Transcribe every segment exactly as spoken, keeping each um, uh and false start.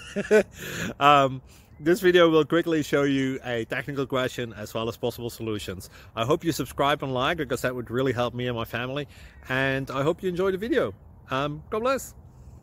um, this video will quickly show you a technical question as well as possible solutions. I hope you subscribe and like, because that would really help me and my family. And I hope you enjoy the video. Um, God bless.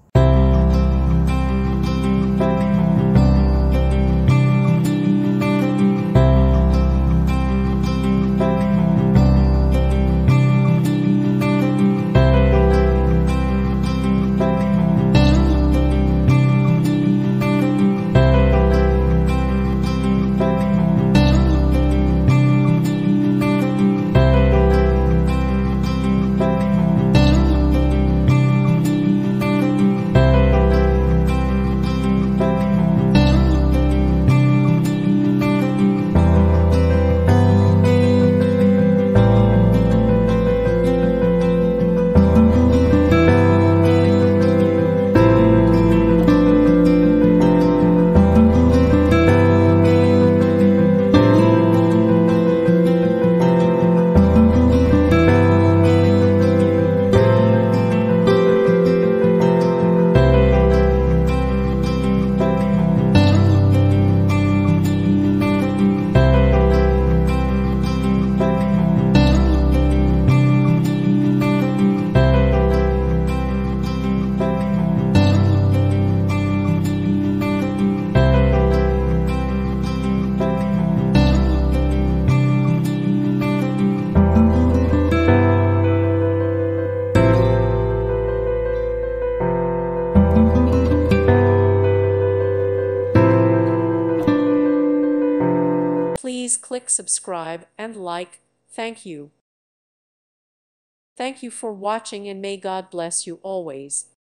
Please click subscribe and like. Thank you. Thank you for watching, and may God bless you always.